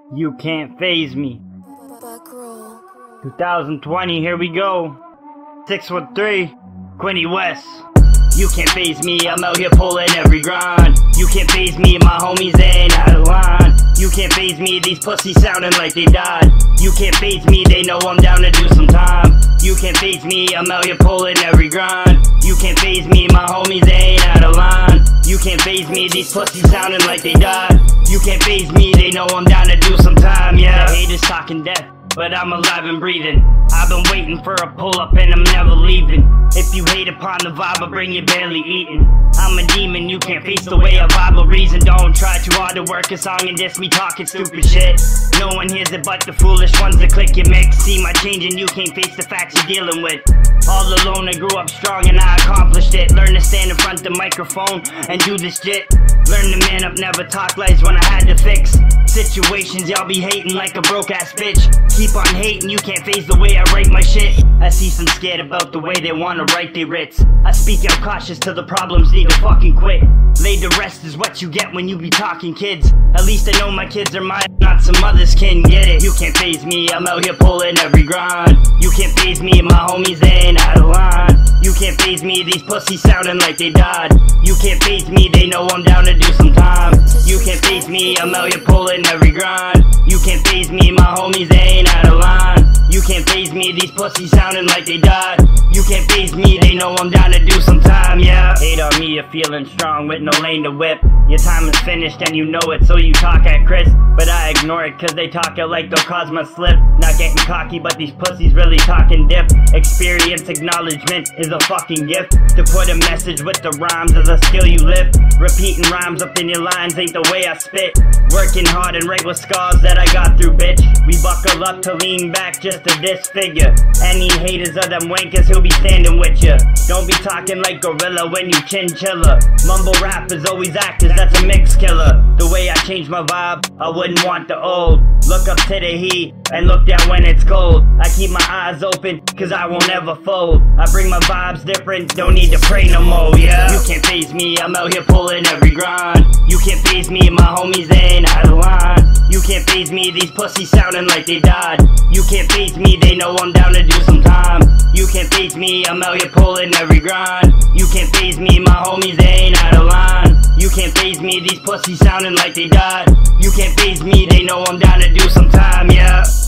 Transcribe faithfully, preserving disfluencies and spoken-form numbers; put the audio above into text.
You can't phase me. Buckroll. twenty twenty, here we go. six one three, Quinny West. You can't phase me, I'm out here pulling every grind. You can't phase me, my homies, they ain't out of line. You can't phase me, these pussies sounding like they died. You can't phase me, they know I'm down to do some time. You can't phase me, I'm out here pulling every grind. You can't phase me, my homies, they ain't out of line. You can't phase me, these pussies sounding like they died. You can't phase me, they know I'm down to do some time, yeah. The haters talking death, but I'm alive and breathing. I've been waiting for a pull-up and I'm never leaving. If you hate upon the vibe, I bring you barely eating. I'm a demon, you can't face the way I vibe a reason. Don't try too hard to work a song and just me talking stupid shit. No one hears it but the foolish ones that click your mix. See my changing, you can't face the facts you're dealing with. All alone, I grew up strong and I accomplished it. Learn to stand in front of the microphone and do this shit. Learn to man up, never talk lies when I had to fix situations. Y'all be hating like a broke ass bitch. Keep on hating, you can't phase the way I write my shit. I see some scared about the way they wanna write their writs. I speak out cautious till the problems need to fucking quit. Laid to rest is what you get when you be talking kids. At least I know my kids are mine, not some others can get it. You can't phase me, I'm out here pulling every grind. You can't phase me, my homies, they ain't out of line. You can't phase me, these pussies sounding like they died. You can't phase me, they know I'm down to do some time. You can't phase me, I'm out here pulling every grind. You can't phase me, my homies, they ain't out of line. You can't phase me, these pussies sounding like they died. You can't phase me, they know I'm down to do some time, yeah. Hate on me, you're feeling strong with no lane to whip. Your time is finished and you know it, so you talk at Chris. But I ignore it cause they talk it like they'll cause my slip. Not getting cocky, but these pussies really talking dip. Experience acknowledgement is a fucking gift. To put a message with the rhymes is a skill you lift. Repeating rhymes up in your lines ain't the way I spit. Working hard and right with scars that I got through, bitch. We buckle up to lean back just to disfigure any haters of them wankers who'll be standing with ya. Don't be talking like gorilla when you chinchilla. Mumble rappers always actors, that's a mix killer. The way I change my vibe, I wouldn't want the old. Look up to the heat and look down when it's cold. I keep my eyes open cause I won't ever fold. I bring my vibes different, don't need to pray no more, yeah. You can't phase me, I'm out here pulling every grind. You can't phase me, my homies, they ain't out of line. You can't phase me, these pussies sounding like they died. You can't phase me, they know I'm down to do some time. You can't phase me, I'm out here pulling every grind. You can't phase me, my homies, they ain't out of line. You can't phase me, these pussies sounding like they died. You can't phase me, they know I'm down to do some time, yeah.